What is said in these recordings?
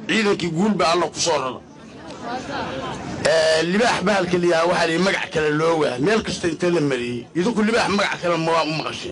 عيدك يقول بالله قصورنا اللباح بهالك اللي واحد مقع كلا اللوه ميل كست انت لمري يدوك اللباح مقع كلا مغشي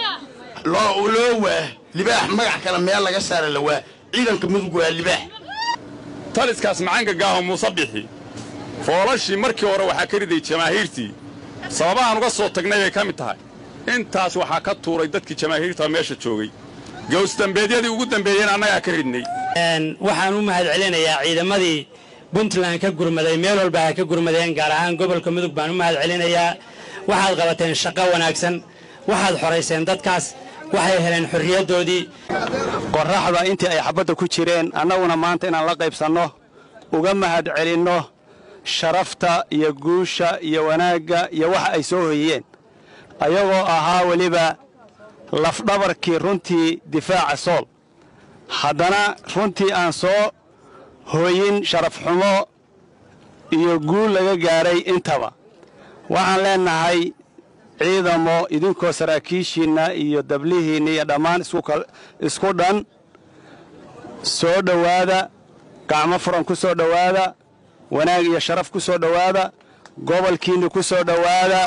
لوه لباح مقع كلا ميل laga saar lawaa ciidanka mudug waa libaax taliskaas macaanka gaaho musabbixi foolashii markii hore waxa ka riday jamaahiirtii sababahan uga soo tagnay ay kamid tahay intaas waxa ka tuuray dadkii jamaahiirta meesha joogay goos dambeedyadii ugu dambeeyeen annaga ka ridnay waxaan u mahad celinayaa ciidamadii Puntland ka gurmaday meel walba ka gurmadeen gaar ahaan gobolka mudug baan u mahad celinayaa waxaad qabateen shaqo wanaagsan waxaad xoreyseen dadkaas waxay heleen xorriyadoodii qorraxda intii ay xabadda ku jireen annaguna maanta inaan la qaybsanno uga mahad celinno sharafta iyo guusha iyo wanaagga iyo waxa ay soo hoyeen ayagoo ahaa waliba lafdhabarkii runtii difaaca sool haddana runtii aan soo hooyin sharaf xumo iyo guul laga gaaray intaba waxaan leenahay ciidamo idinkoo saraakiishiinna iyo dablihiinna iyo dhammaan isku dhan soo dhowaada gacmo furan ku soo dhowaada wanaag iyo sharaf ku soo dhowaada gobolkiinna ku soo dhowaada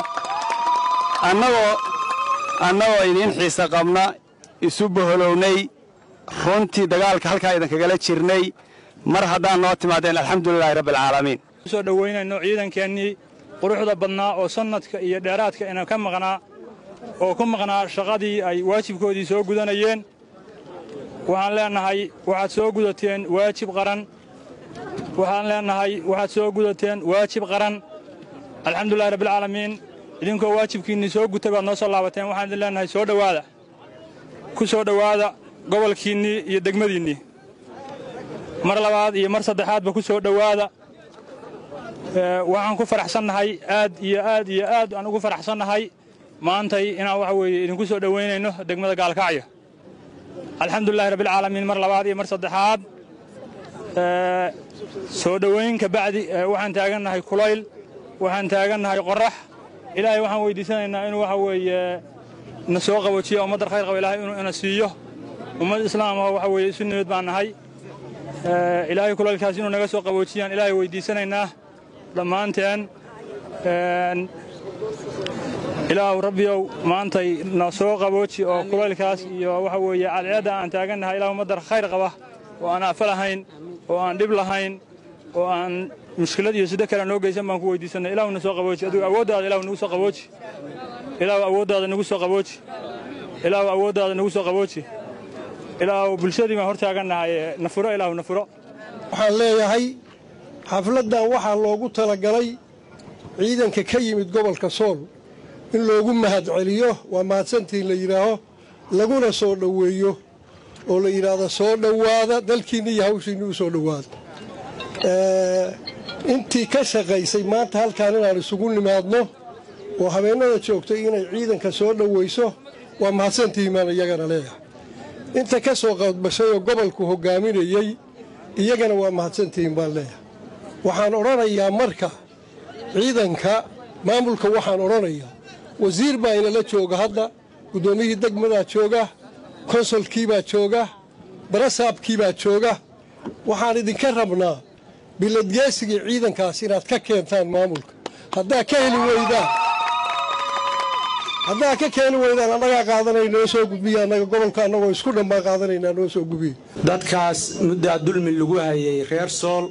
annagoo idiin xiisa qabna isu boholownay runtii dagaalka halkaa idinkagala jirnay mar haddaan noo timaadeen alxamdulilaahi rabbilcaalamiin soo dhowaynayno ciidankeennii quruxda badnaa oo sannadka iyo dheeraadka inaan ka maqnaa oo ku maqnaa shaqadii ay waajibkoodii soo gudanayeen waxaan leenahay waxaad soo gudateen waajib qaran waxaan leenahay waxaad soo gudateen waajib qaran alxamdulilaahi rabbilcaalamiin idinkoo waajibkiinnii soo gutay baad noo soo laabateen waxaan idin leenahay soo dhowaada ku soo dhowaada gobolkiinnii iyo degmadiinnii mar labaad iyo mar saddexaadba ku soo dhowaada waxaan ku faraxsannahay aad iyo aad aan ugu faraxsannahay maantay inaan waxa weeye idinku soo dhowaynayno degmada gaalkacyo alxamdulilaahi rabbilcaalamiin mar labaad iyo mar saddexaad soo dhowayn ka bacdi waxaan taagannahay kulayl waxaan taagannahay qorrax ilaahay waxaan weydiisanaynaa inuu waxa weeye na soo qaboojiyo ummadda khayr qaba ilaahay inuu ina siiyo ummad islaam ah waxa weeye isu nimid baan nahay ilaahay kulaylkaas inuu naga soo qaboojiyaan ilaahay weydiisanaynaa dhammaanteen ilaahu rabbiyow maantay na soo qabooji oo kulaylkaas iyo waxa weeye cadceedda aan taagannahay ilaahu ummadda khayr qaba oo aan afa lahayn oo aan dhib lahayn oo aan mushkilad iyo sida kale noo geysan baan ku weydiisanay ilaahu na soo qabooji adigu awooddaada ilaahu nagu soo qabooji ilaahu awooddaada nagu soo qabooji ilaahu awooddaada nagu soo qabooji ilaahu bulshadii baan hor taagannahay nafuro ilaahu nafuro waxaan leeyahay xafladdan waxaa loogu talagalay ciidanka ka yimid gobolka sool in loogu mahad celiyo waa mahadsantiin la yidhaaho laguna soo dhoweeyo oo la yidhaahdo soo dhowaada dalkiinna iyo hawshiinna u soo dhowaada intii ka shaqaysay maanta halkaan inaan isugu nimaadno oo habeennada joogtay inay ciidanka soo dhowayso waa mahadsantihiin maan iyagana leeyahay inta ka soo qadbashay oo gobolku hoggaaminayey iyagana waa mahadsantihiin baan leeyahay waxaan odhanayaa marka ciidanka maamulka waxaan odhanayaa wasiir baa inala jooga hadda guddoomiyihii degmadaa jooga konsolkii baa jooga barasaabkii baa jooga waxaan idinka rabnaa biladgeesigii ciidankaas inaad ka keentaan maamulka haddaa ka keeni weydaan annagaa qaadanay noo soo gudbiya annaga gobolka annagoo isku dhan baan qaadanaynaa noo soo gudbiya dadkaas muddaa dulmi lagu hayay reer sool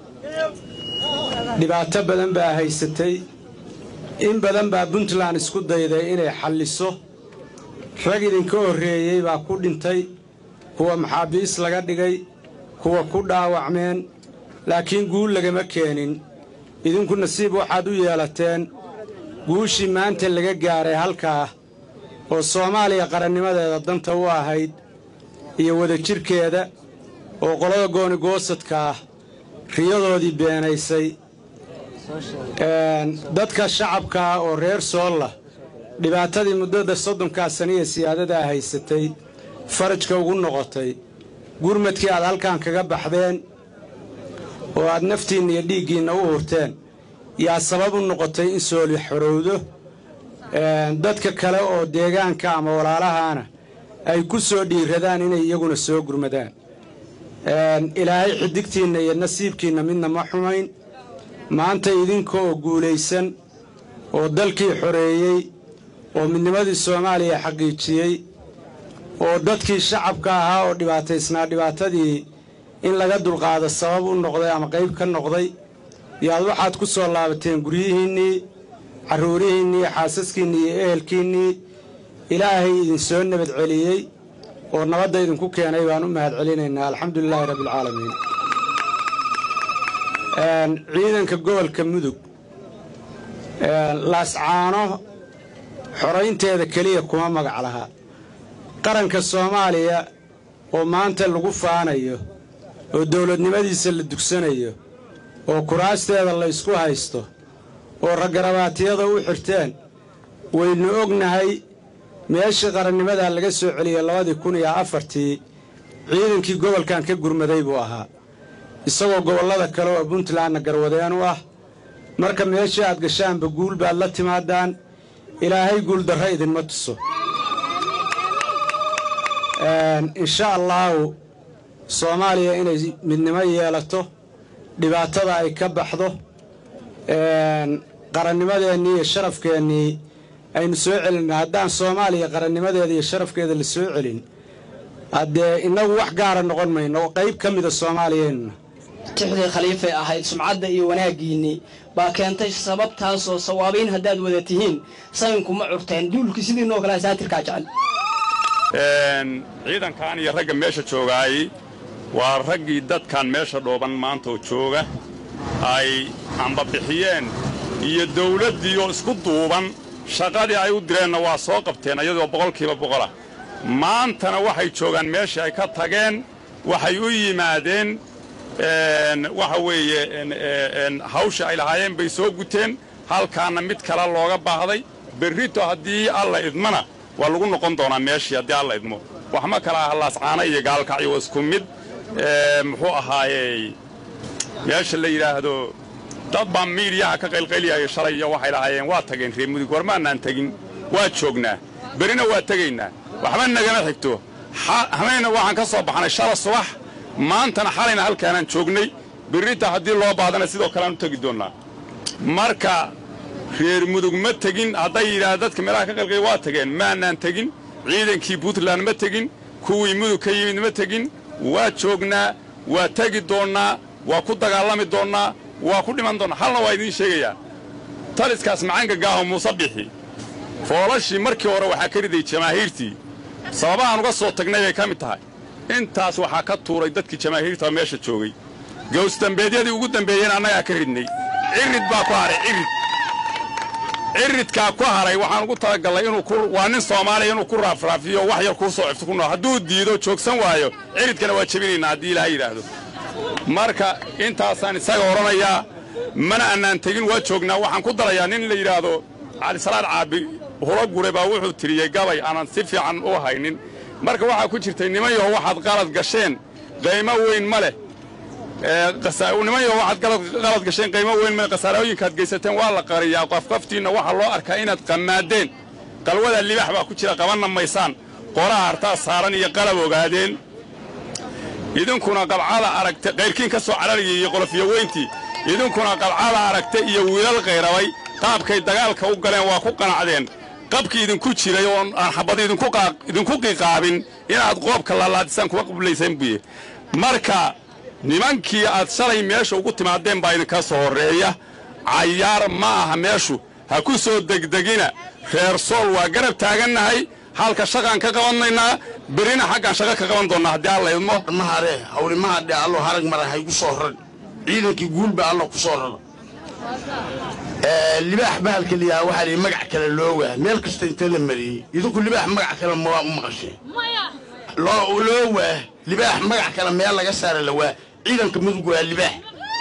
dhibaato badan baa haysatay in badan baa Puntland isku dayday inay xalliso rag idinka horreeyey baa ku dhintay kuwa maxaabiis laga dhigay kuwa ku dhaawacmeen laakiin guul lagama keenin idinku nasiib waxaad u yeelateen guushii maanta laga gaaray halkaa oo Soomaaliya qarannimadeeda danta u ahayd iyo wadajirkeeda oo qolada gooni goosadka ah riyadoodii beenaysay dadka shacabka oo reer Soolla dhibaatadii muddada 30 sano ee siyaadada haysatay farajka ugu noqotay gurmadkii aad halkaan kaga baxdeen oo aad naftiinna iyo dhiiggiinna u hurteen yaa sabab u noqotay in Sool xorowdo dadka kale oo deegaanka ama walaalahaana ay ku soo dhiiradaan inay iyaguna soo gurmadaan ilaahay xidigtiinna iyo nasiibkiinna midna ma xumayn maanta idinkoo guulaysan oo dalkii xoreeyey oo midnimadii Soomaaliya xaqiijiyey oo dadkii shacabka ahaa oo dhibaataysnaa dhibaatadii in laga dulqaado sabab u noqday ama qayb ka noqday yaad waxaad ku soo laabateen guryihiinnii carruurihiinnii xaasaskiinnii iyo ehelkiinnii ilaahay idin soo nabad celiyey oo nabadda idinku keenay baan u mahad celinaynaa alxamdulilaahi rabbilcaalamiin ciidanka gobolka mudug laascaano xoraynteeda keliya kuma magac laha qaranka Soomaaliya oo maanta lagu faanayo oo dawladnimadiisa la dugsanayo oo kuraasteeda la isku haysto oo ragarabaatiyada u xirteen waynu ognahay meeshii qarannimada laga soo celiyay 2004 ciidankii gobolkan ka gurmaday buu ahaa isagoo gobollada kale oo Puntlandna garwadeen u ah marka meeshii aad gashaanba guul baad la timaadaan ilaahay guul darro idinma tuso insha Allah Soomaaliya inay midnimo yeelato dhibaatada ay ka baxdo qarannimadeennii iyo sharafkeennii aynu soo celin haddaan Soomaaliya qarannimadeeda iyo sharafkeeda la soo celin haddee inagu wax gaara noqon mayno qayb ka mid ah Soomaaliyeena tixdii khaliifay ahayd sumcadda iyo wanaagiinii baa keentay sababtaas oo sawaabiin haddaad wada tihiin sayinku ma curteen duulkii sidii noo kala saatirka jecel ciidankan iyo ragga meesha joogaay waa raggii dadkan meesha dhooban maanta oo jooga ay amba bixiyeen iyo dawladdii oo isku duuban shaqadii ay u direenna waa soo qabteen iyadoo 100% ah maantana waxay joogaan meeshii ay ka tageen waxay u yimaadeen waxa weeye hawsha ay lahaayeen bay soo guteen halkaana mid kale looga baahday berrito haddii alla idmana waa lagu noqon doonaa meeshii haddii alla idmo wax ma kala ah laascaana iyo gaalkacyo isku mid muxuu ahaayey meesha la yidhaahdo dad baa miidiyaha ka qaylqayliyay shalay iyo waxay lahaayeen waa tageen reer mudug war maanaan tagin waa joognaa berina waa tagaynaa waxba nagama xigto hamayna waxaan ka soo baxnay shala subax maantana xalayna halkaanaan joognay berrita haddii loo baadana sidoo kale aan u tegi doonnaa marka reer mudug ma tegin hadday yidhaahdo dadka meelaha ka qaylqay waa tageen maanaan tegin ciidankii Puntland ma tegin kuwii mudug ka yimid ma tegin waa joognaa waa tegi doonnaa waa ku dagaalami doonnaa waa ku dhiman doonnaa halna waa idiin sheegayaa taliskaas macaanka gaaho muuse bixi foolashii markii hore waxaa ka riday jamaahiirtii sababahaan uga soo tagnay bay ka mid tahay intaas waxaa ka tuuray dadkii jamaahiirta meesha joogay gowsdambeedyadii ugu dambeeyeen annagaa ka ridnay cirid baa ku haray ciridkaa ku haray waxaan ugu talagalnay waa nin Soomaaliya inuu ku raafraafiyo wax yar ku soo cifto ku nool hadduu diido joogsan waayo ciridkana waa jabinaynaa haddii ilaahay yidhaahdo marka intaasaan isaga oranayaa mana annaan tegin waa joognaa waxaan ku darayaa nin la yidhaahdo cali salaad caabi hula gure baa wuxuu tiriyey gabay aanan si fiican u haynin marka waxaa ku jirtay nimanyo waxaad qalad gasheen qiimo weyn ma leh nimanyo waxaad qalad gasheen qiimo weyn ma leh qasaarooyinkaad geysateen waa la qariyaa qafqaftiinna waxaa loo arkaa inaad qamaadeen qalwada libax baa ku jira qabanna maysaan qoraha hartaa saaran iyo qalab ogaadeen idinkuna qabcada aragtay qayrkiin ka soo carariyay iyo qolofiyo weyntii idinkuna qabcada aragtay iyo wiilal qayrabay qaabkay dagaalka u galeen waa ku qanacdeen qabkii idinku jiray oo aan xabad idinku qiiqaabin inaad qoobka laalaadisaan kuma qublayseen buye marka nimankii aad shalay meesha ugu timaadeen baa idinka soo horeeya cayaar ma aha meeshu ha ku soo degdegina reer sool waa garab taagannahay halka shaqaan ka qabanaynaa berina xaggaan shaqo ka qaban doonnaa haddii alla idmo mahare hawlimaha dhe allo harag marahay ku soo rar ciidankii guulba allo ku soo rar libaax bahalka liyaa waxaa la magac kale loo waa meel kasta inta la mariyay idinku libaax magac kale ma waa u maqasheen loo waa libaax magac kale meel laga saara la waa ciidanka mudug waa libaax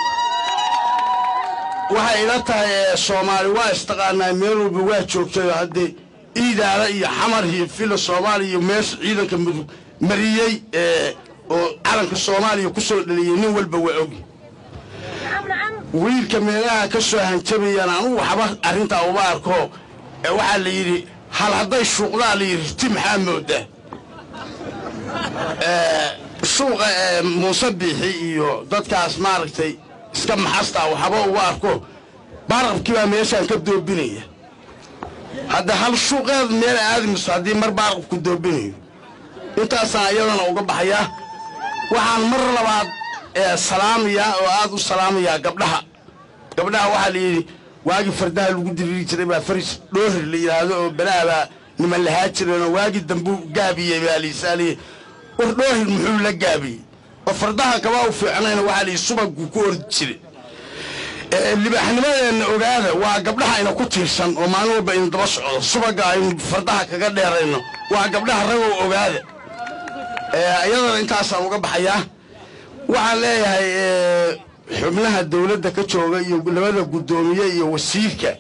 waxay ila tahay Soomaali waa istaqaanaa meel walba waa joogtay haddii iidaala iyo xamar iyo fila Soomaaliya iyo meesha ciidanka mudug mariyay oo calanka Soomaaliya ku soo dhaliyay nin walba waa og wiilka meelaha ka soo hanjabayaan anu waxba arinta uba arko waxa la yiri hal haday shuqdaa la yiri tim maxaa moodaa suuqa muuse biixi iyo dadkaas maaragtay iska maxasta waxba ugu arko baarqabkii baa meeshaan ka doobinaya hadda hal suuqeed meel aadimiso haddii mar baarqabku doobinayo intaasaan iyadana uga baxayaa waxaan mar labaad salaamayaa oo aad u salaamayaa gabdhaha waxaa la yidhi waagii fardaha lagu diriri jiray baa faris dhoohir la yidhaahdo oo balaabaa niman lahaa jireenoo waagii dambuu gaabiyey baa liisaaliye war dhoohir muxuu la gaabiyey oo fardaha kabaa u fiicnayna waxaa la yidhi subaguu ku ordi jiray libaaxnimadeenna ogaada waa gabdhaha ayna ku tiirsan oo maalin walba aynu daba socdo subagga aynu fardaha kaga dheerayno waa gabdhaha ragoo ogaada iyadana intaasaan uga baxayaa waxaan leeyahay xubnaha dawladda ka jooga iyo labada guddoomiye iyo wasiirka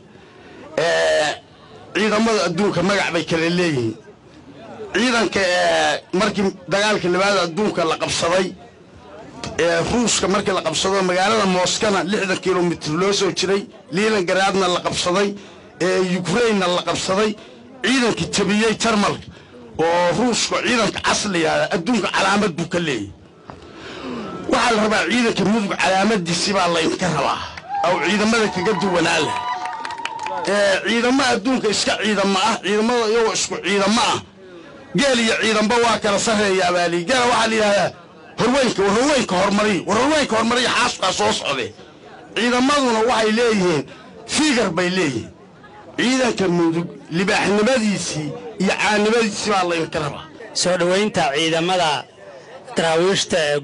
ciidamada adduunka magac bay kala leeyihiin ciidanka markii dagaalkii labaada adduunka la qabsaday ruushka markii la qabsado magaalada mooskana 60 kilomitir loo soo jiray liilangaraadna la qabsaday ukrainna la qabsaday ciidankii tabiyey jarmalka oo ruushka ciidanka casliga adduunka calaamad buu ka leeyahay waxaa la rabaa ciidanka mudug calaamadiisii baa laynka rabaa aw ciidamada kaga duwanaa leh ciidamo adduunka iska ciidamo ah ciidamada iyagoo isku ciidamo ah geel iyo ciidanba waa kala sareeyaa baali geel waxaa la yidhahdaa horweynka hormariya xaaskaa soo socde ciidamaduna waxay leeyihiin fiigar bay leeyihiin ciidanka mudug libaaxnimadiisii iyo caanimadiisii baa laynka rabaa soo dhowaynta ciidamada daraawiishta ee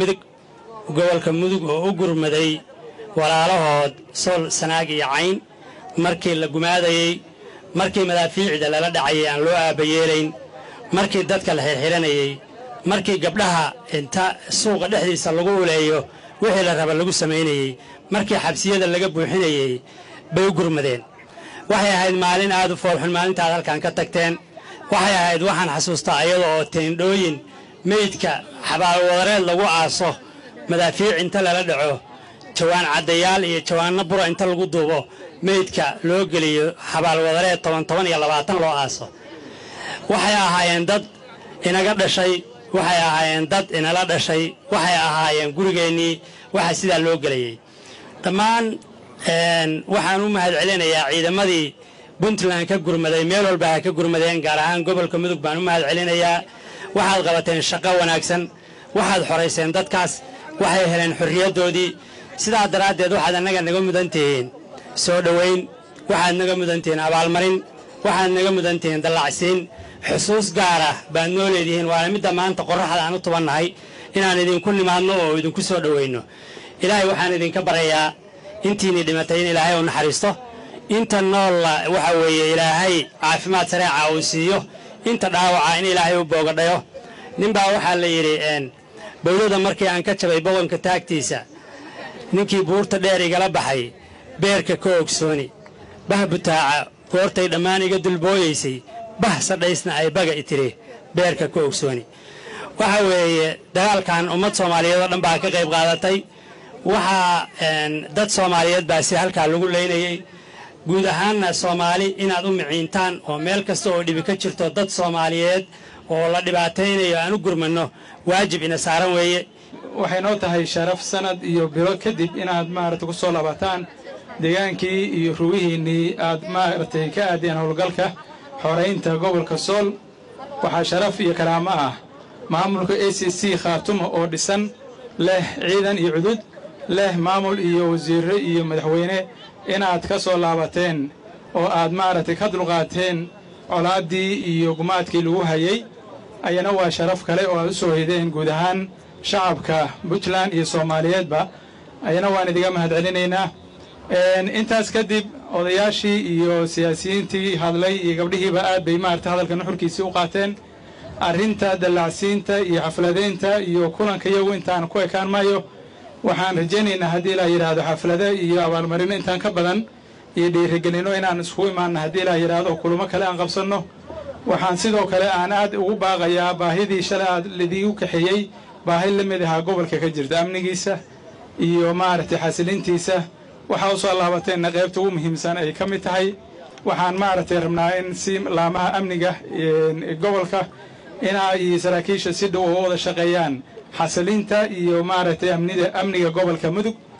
gobolka mudug oo u gurmaday walaalahood sool sanaag iyo cayn markii la gumaadayey markii madaafiicda lala dhacayay aan loo aabayeelayn markii dadka la xirxiranayey markii gabdhaha inta suuqa dhexdiisa lagu uleeyo wixii la raba lagu samaynayey markii xabsiyada laga buuxinayey bay u gurmadeen waxay ahayd maalin aad u foolxun maalintaad halkan ka tagteen waxay ahayd waxaan xasuustaa iyada oo teendhooyin meydka xabaalwadareed lagu aaso madaafiic inta lala dhaco jawaan caddayaal iyo jawaanno bura inta lagu duubo meydka loo geliyo xabaalwadareed 10 iyo 20 loo aaso waxay ahaayeen dad inaga dhashay waxay ahaayeen dad inala dhashay waxay ahaayeen gurigeennii waxa sidaa loo gelayay dhammaan waxaan u mahadcelinayaa ciidamadii puntland ka gurmaday meel walba ha ka gurmadeen gaar ahaan gobolka mudug baan u mahadcelinayaa waxaad qabateen shaqo wanaagsan waxaad xorayseen dadkaas waxay heleen xorriyaddoodii sidaa daraaddeed waxaad annaga naga mudan tihiin soo dhowayn waxaad naga mudan tihiin abaalmarin waxaad naga mudan tihiin dallacsiin xusuus gaara baad noo leedihiin waana midda maanta qorraxda aan u tubannahay inaan idinku nimaadno oo idinku soo dhowayno ilaahay waxaan idinka barayaa intiinii dhimatay in ilaahay u naxariisto inta noolla waxa weeye ilaahay caafimaad sareeca uu siiyo inta dhaawaca in ilaahay u boogadhayo ninbaa waxaa la yidhi bowlada markii aan ka jabay boqonka taagtiisa ninkii buurta dheer igala baxay beerka ka ogsooni bah butaaca goortay dhammaan iga dulbooyaysay bah sadhaysna ay baga itiri beerka ka ogsooni waxa weeye dagaalkan ummad soomaaliyeed oo dhan baa ka qayb qaadatay waxaa dad soomaaliyeed baa si halkaa lagu leynayey guud ahaanna soomaali inaad u miciintaan oo meel kasta oo dhibi ka jirto dad soomaaliyeed oo la dhibaataynayo aan u gurmanno waajib ina saaran weeye waxay noo tahay sharaf sanad iyo bilo kadib inaad maaragtay ku soo laabataan deegaankii iyo rugihiinnii aad maaragtay ka aadeen howlgalka xoraynta gobolka sool waxaa sharaf iyo karaamo ah maamulka ACC Khaatumo oo dhisan leh ciidan iyo cudud leh maamul iyo wasiirro iyo madaxweyne inaad ka soo laabateen oo aad maaragtay ka dulqaateen colaaddii iyo gumaadkii lagu hayay ayana waa sharaf kale oo aad u soo heydeen guud ahaan shacabka Puntland iyo Soomaaliyeedba ayana waan idiga mahadcelinaynaa intaas kadib odayaashii iyo siyaasiyiintii hadlay iyo gabdhihiiba aad bay maaragtay hadalka nuxurkiisii u qaateen arrinta dallacsiinta iyo xafladeynta iyo kulanka iyagu intaan ku ekaan maayo waxaan rajaynaynaa haddii la yidhaahdo xaflado iyo abaalmarino intaan ka badan iyo dhiirigelino inaan iskugu imaanno haddii la yidhaahdo kulamo kale aan qabsanno waxaan sidoo kale aan aad ugu baaqayaa baahidii shalay aad lidiigu kaxeeyey baahi la mid ahaa gobolka ka jirta amnigiisa iyo maaragtay xasilintiisa waxaa u soo laabateenna qaybta ugu muhiimsan ay ka mid tahay waxaan maaragtay rabnaa in si laamaha amniga gobolka inaa iyo saraakiisha si dhow uga wada shaqeeyaan xasilinta iyo maaragtay amniga gobolka mudug